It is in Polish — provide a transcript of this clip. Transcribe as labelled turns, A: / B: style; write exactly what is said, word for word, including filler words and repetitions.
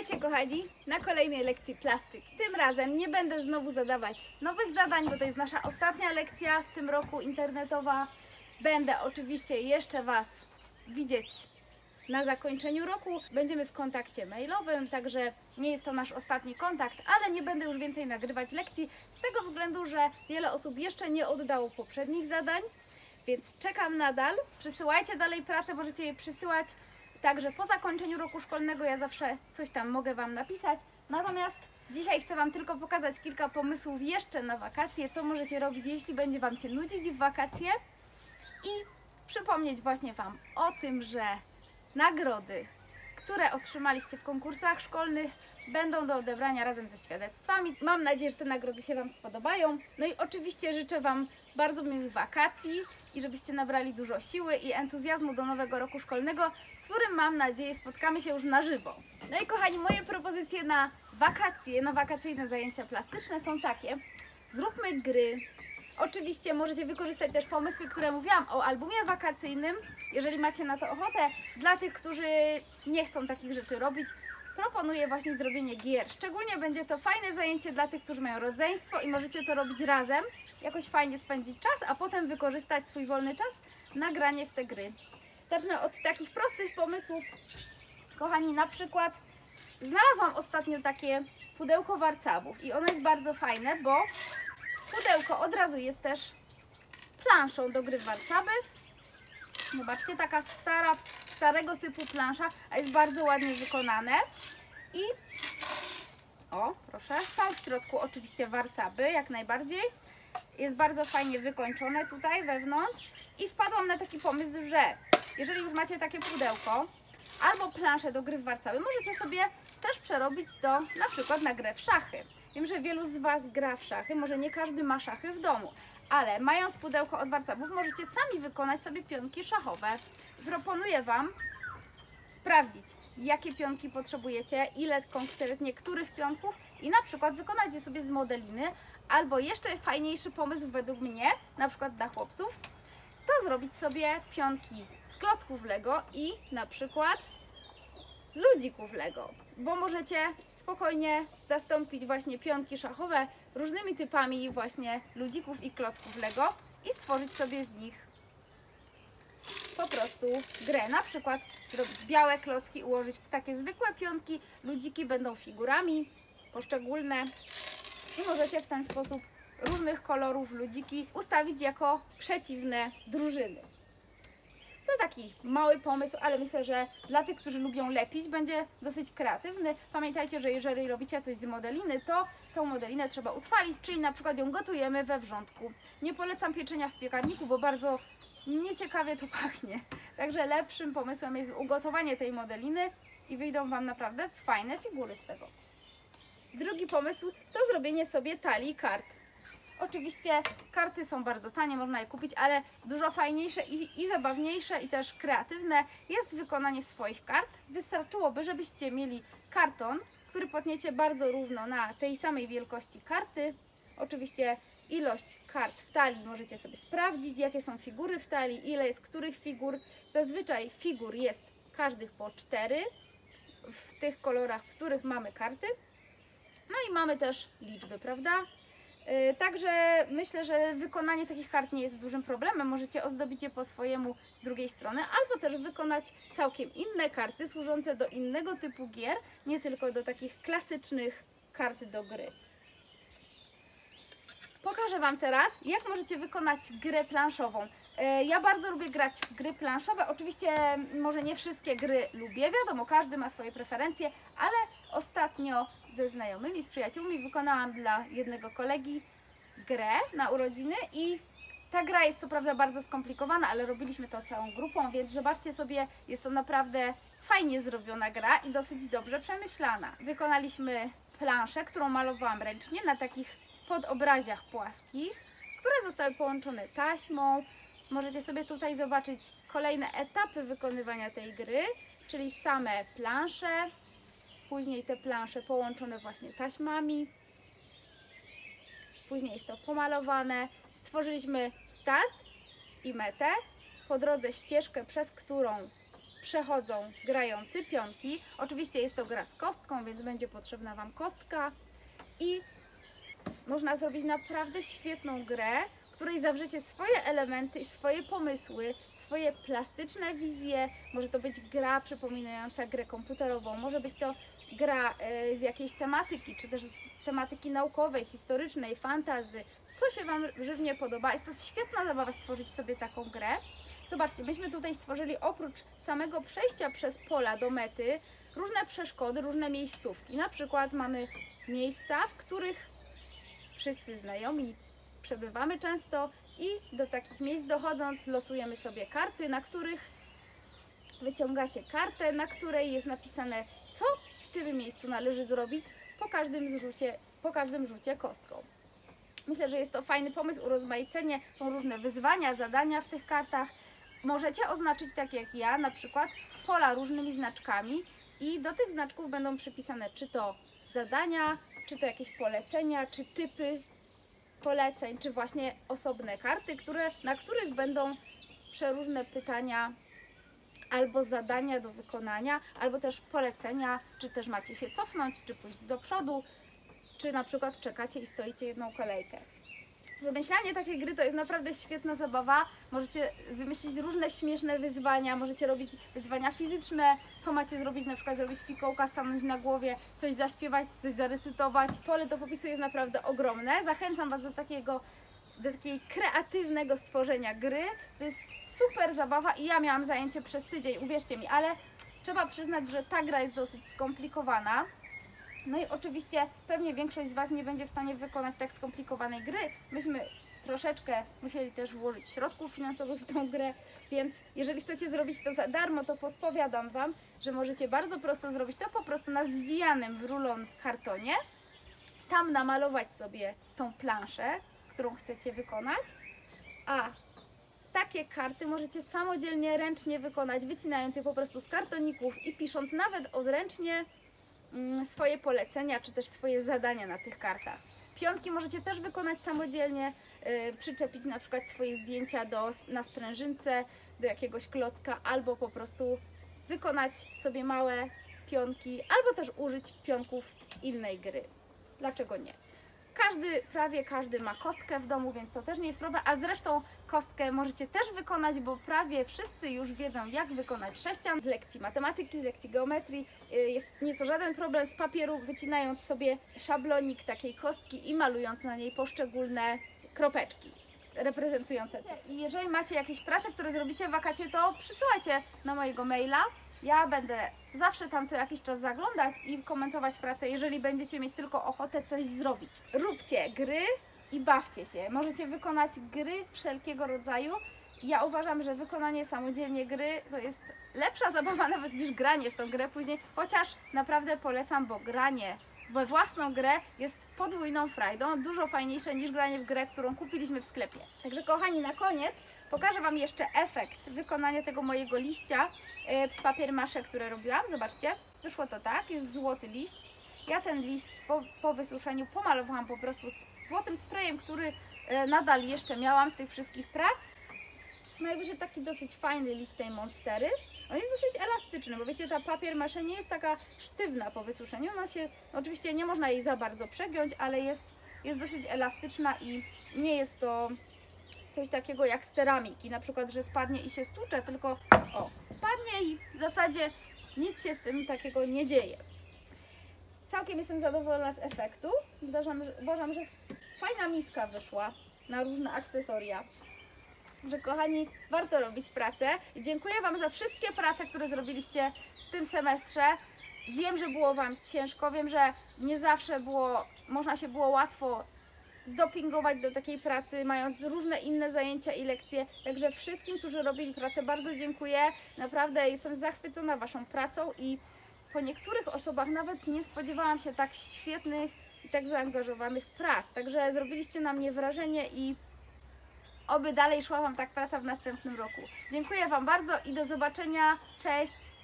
A: Witajcie kochani na kolejnej lekcji plastyki. Tym razem nie będę znowu zadawać nowych zadań, bo to jest nasza ostatnia lekcja w tym roku internetowa. Będę oczywiście jeszcze Was widzieć na zakończeniu roku. Będziemy w kontakcie mailowym, także nie jest to nasz ostatni kontakt, ale nie będę już więcej nagrywać lekcji z tego względu, że wiele osób jeszcze nie oddało poprzednich zadań, więc czekam nadal. Przysyłajcie dalej pracę, możecie je przysyłać. Także po zakończeniu roku szkolnego ja zawsze coś tam mogę Wam napisać. Natomiast dzisiaj chcę Wam tylko pokazać kilka pomysłów jeszcze na wakacje, co możecie robić, jeśli będzie Wam się nudzić w wakacje. I przypomnieć właśnie Wam o tym, że nagrody, które otrzymaliście w konkursach szkolnych, będą do odebrania razem ze świadectwami. Mam nadzieję, że te nagrody się Wam spodobają. No i oczywiście życzę Wam bardzo miłych wakacji i żebyście nabrali dużo siły i entuzjazmu do nowego roku szkolnego, w którym mam nadzieję spotkamy się już na żywo. No i kochani, moje propozycje na wakacje, na wakacyjne zajęcia plastyczne są takie. Zróbmy gry. Oczywiście możecie wykorzystać też pomysły, które mówiłam o albumie wakacyjnym, jeżeli macie na to ochotę. Dla tych, którzy nie chcą takich rzeczy robić, proponuję właśnie zrobienie gier. Szczególnie będzie to fajne zajęcie dla tych, którzy mają rodzeństwo i możecie to robić razem, jakoś fajnie spędzić czas, a potem wykorzystać swój wolny czas na granie w te gry. Zacznę od takich prostych pomysłów. Kochani, na przykład znalazłam ostatnio takie pudełko warcabów i ono jest bardzo fajne, bo pudełko od razu jest też planszą do gry w warcaby. Zobaczcie, taka stara, starego typu plansza, a jest bardzo ładnie wykonane. I o, proszę, są w środku oczywiście warcaby, jak najbardziej. Jest bardzo fajnie wykończone tutaj wewnątrz. I wpadłam na taki pomysł, że jeżeli już macie takie pudełko albo planszę do gry w warcaby, możecie sobie też przerobić to na przykład na grę w szachy. Wiem, że wielu z Was gra w szachy, może nie każdy ma szachy w domu, ale mając pudełko od warcabów możecie sami wykonać sobie pionki szachowe. Proponuję Wam sprawdzić, jakie pionki potrzebujecie, ile konkretnie których pionków i na przykład wykonać je sobie z modeliny, albo jeszcze fajniejszy pomysł według mnie, na przykład dla chłopców, to zrobić sobie pionki z klocków Lego i na przykład z ludzików Lego, bo możecie spokojnie zastąpić właśnie pionki szachowe różnymi typami właśnie ludzików i klocków Lego i stworzyć sobie z nich po prostu grę. Na przykład zrobić białe klocki, ułożyć w takie zwykłe pionki, ludziki będą figurami poszczególne i możecie w ten sposób różnych kolorów ludziki ustawić jako przeciwne drużyny. To taki mały pomysł, ale myślę, że dla tych, którzy lubią lepić, będzie dosyć kreatywny. Pamiętajcie, że jeżeli robicie coś z modeliny, to tą modelinę trzeba utrwalić, czyli na przykład ją gotujemy we wrzątku. Nie polecam pieczenia w piekarniku, bo bardzo nieciekawie to pachnie. Także lepszym pomysłem jest ugotowanie tej modeliny i wyjdą Wam naprawdę fajne figury z tego. Drugi pomysł to zrobienie sobie talii kart. Oczywiście karty są bardzo tanie, można je kupić, ale dużo fajniejsze i, i zabawniejsze i też kreatywne jest wykonanie swoich kart. Wystarczyłoby, żebyście mieli karton, który potniecie bardzo równo na tej samej wielkości karty. Oczywiście ilość kart w talii możecie sobie sprawdzić, jakie są figury w talii, ile jest których figur. Zazwyczaj figur jest każdych po cztery w tych kolorach, w których mamy karty. No i mamy też liczby, prawda? Yy, także myślę, że wykonanie takich kart nie jest dużym problemem. Możecie ozdobić je po swojemu z drugiej strony, albo też wykonać całkiem inne karty służące do innego typu gier, nie tylko do takich klasycznych kart do gry. Pokażę Wam teraz, jak możecie wykonać grę planszową. Yy, ja bardzo lubię grać w gry planszowe. Oczywiście może nie wszystkie gry lubię, wiadomo, każdy ma swoje preferencje, ale ostatnio ze znajomymi, z przyjaciółmi wykonałam dla jednego kolegi grę na urodziny i ta gra jest co prawda bardzo skomplikowana, ale robiliśmy to całą grupą, więc zobaczcie sobie, jest to naprawdę fajnie zrobiona gra i dosyć dobrze przemyślana. Wykonaliśmy planszę, którą malowałam ręcznie na takich podobraziach płaskich, które zostały połączone taśmą. Możecie sobie tutaj zobaczyć kolejne etapy wykonywania tej gry, czyli same plansze, później te plansze połączone właśnie taśmami, później jest to pomalowane. Stworzyliśmy start i metę, po drodze ścieżkę, przez którą przechodzą grający pionki. Oczywiście jest to gra z kostką, więc będzie potrzebna Wam kostka i można zrobić naprawdę świetną grę, w której zawrzecie swoje elementy, swoje pomysły, swoje plastyczne wizje. Może to być gra przypominająca grę komputerową, może być to gra z jakiejś tematyki, czy też z tematyki naukowej, historycznej, fantasy, co się Wam żywnie podoba. Jest to świetna zabawa stworzyć sobie taką grę. Zobaczcie, myśmy tutaj stworzyli oprócz samego przejścia przez pola do mety różne przeszkody, różne miejscówki. Na przykład mamy miejsca, w których wszyscy znajomi przebywamy często i do takich miejsc dochodząc losujemy sobie karty, na których wyciąga się kartę, na której jest napisane, co w tym miejscu należy zrobić po każdym zrzucie, po każdym rzucie kostką. Myślę, że jest to fajny pomysł, urozmaicenie, są różne wyzwania, zadania w tych kartach. Możecie oznaczyć, tak jak ja, na przykład pola różnymi znaczkami i do tych znaczków będą przypisane czy to zadania, czy to jakieś polecenia, czy typy poleceń, czy właśnie osobne karty, które, na których będą przeróżne pytania albo zadania do wykonania, albo też polecenia, czy też macie się cofnąć, czy pójść do przodu, czy na przykład czekacie i stoicie jedną kolejkę. Wymyślanie takiej gry to jest naprawdę świetna zabawa. Możecie wymyślić różne śmieszne wyzwania, możecie robić wyzwania fizyczne, co macie zrobić, na przykład zrobić fikołka, stanąć na głowie, coś zaśpiewać, coś zarecytować. Pole do popisu jest naprawdę ogromne. Zachęcam Was do takiego, do takiego kreatywnego stworzenia gry. To jest super zabawa i ja miałam zajęcie przez tydzień, uwierzcie mi, ale trzeba przyznać, że ta gra jest dosyć skomplikowana. No i oczywiście pewnie większość z Was nie będzie w stanie wykonać tak skomplikowanej gry. Myśmy troszeczkę musieli też włożyć środków finansowych w tą grę, więc jeżeli chcecie zrobić to za darmo, to podpowiadam Wam, że możecie bardzo prosto zrobić to po prostu na zwijanym w rulon kartonie. Tam namalować sobie tą planszę, którą chcecie wykonać, a takie karty możecie samodzielnie, ręcznie wykonać, wycinając je po prostu z kartoników i pisząc nawet odręcznie swoje polecenia, czy też swoje zadania na tych kartach. Pionki możecie też wykonać samodzielnie, yy, przyczepić na przykład swoje zdjęcia do, na sprężynce, do jakiegoś klocka, albo po prostu wykonać sobie małe pionki, albo też użyć pionków z innej gry. Dlaczego nie? Każdy, prawie każdy ma kostkę w domu, więc to też nie jest problem, a zresztą kostkę możecie też wykonać, bo prawie wszyscy już wiedzą, jak wykonać sześcian z lekcji matematyki, z lekcji geometrii. Jest, nie jest to żaden problem z papieru, wycinając sobie szablonik takiej kostki i malując na niej poszczególne kropeczki reprezentujące. I jeżeli macie jakieś prace, które zrobicie w wakacje, to przysyłajcie na mojego maila. Ja będę zawsze tam co jakiś czas zaglądać i komentować pracę, jeżeli będziecie mieć tylko ochotę coś zrobić. Róbcie gry i bawcie się. Możecie wykonać gry wszelkiego rodzaju. Ja uważam, że wykonanie samodzielnie gry to jest lepsza zabawa nawet niż granie w tą grę później, chociaż naprawdę polecam, bo granie we własną grę jest podwójną frajdą, dużo fajniejsze niż granie w grę, którą kupiliśmy w sklepie. Także kochani, na koniec pokażę Wam jeszcze efekt wykonania tego mojego liścia z papier mâché, które robiłam. Zobaczcie, wyszło to tak, jest złoty liść. Ja ten liść po, po wysuszeniu pomalowałam po prostu z złotym sprayem, który nadal jeszcze miałam z tych wszystkich prac. No i wyszedł taki dosyć fajny liść tej Monstery. On jest dosyć elastyczny, bo wiecie, ta papier mâché nie jest taka sztywna po wysuszeniu. Ona się, oczywiście nie można jej za bardzo przegiąć, ale jest, jest dosyć elastyczna i nie jest to coś takiego jak z ceramiki, na przykład, że spadnie i się stłucze, tylko o, spadnie i w zasadzie nic się z tym takiego nie dzieje. Całkiem jestem zadowolona z efektu. Uważam, że, uważam, że fajna miska wyszła na różne akcesoria. Że kochani, warto robić pracę. Dziękuję Wam za wszystkie prace, które zrobiliście w tym semestrze. Wiem, że było Wam ciężko, wiem, że nie zawsze było, można się było łatwo zdopingować do takiej pracy, mając różne inne zajęcia i lekcje. Także wszystkim, którzy robili pracę, bardzo dziękuję. Naprawdę jestem zachwycona Waszą pracą i po niektórych osobach nawet nie spodziewałam się tak świetnych i tak zaangażowanych prac. Także zrobiliście na mnie wrażenie i oby dalej szła Wam tak praca w następnym roku. Dziękuję Wam bardzo i do zobaczenia. Cześć!